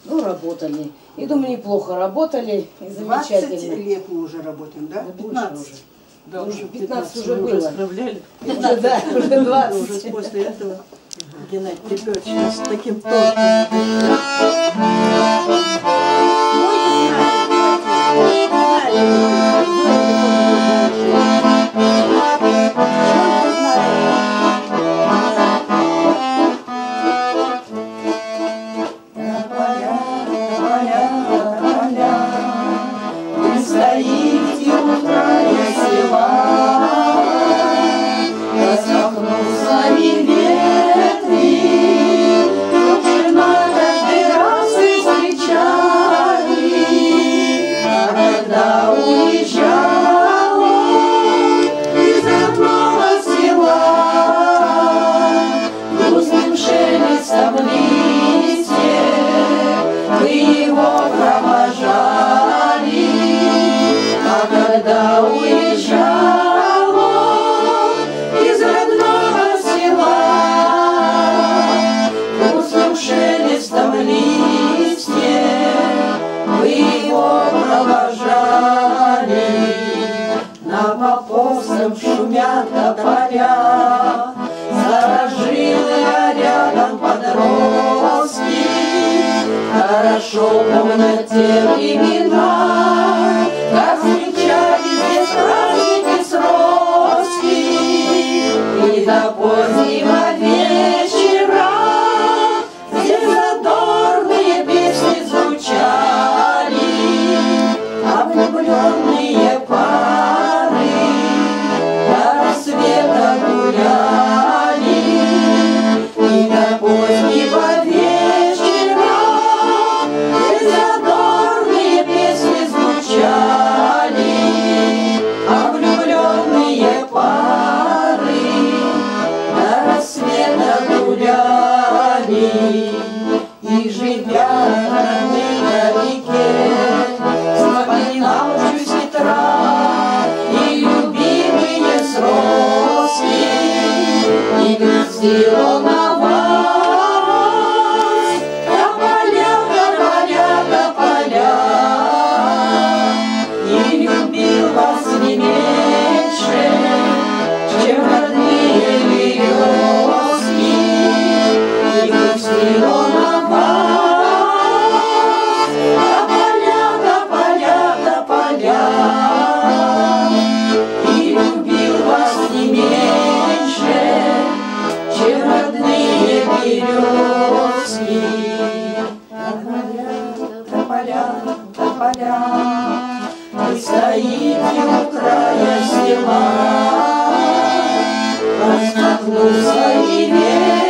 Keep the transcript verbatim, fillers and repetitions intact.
Ну, работали. И думаю, неплохо работали, и замечательно. двадцать лет мы уже работаем, да? Да, пятнадцать уже. Да, уже уже пятнадцать, пятнадцать уже мы было. уже справляли. Уже, да, уже двадцать. Уже после этого Геннадий Петрович нас с таким тортом. Шумят тополя, старожилы, а рядом подростки. Хорошо помнят те времена, как встречались здесь праздники сродки. И до позднего вечера здесь задорные песни звучали, а влюбленные пары света гуляли, и до позднего вечера здесь задорные песни звучали, а влюбленные пары до рассвета гуляли. И живя родных вдалеке, вспоминал чуть ветра и любимые сроски, и грустил он о вас. Тополя, тополя, тополя, и любил вас не меньше, чем родные березки, и грустил он о вас. Тополя, тополя, тополя, и любил вас не меньше, чем родные березки. Тополя, тополя, тополя, вы стоите у края села, распахнув свои двери.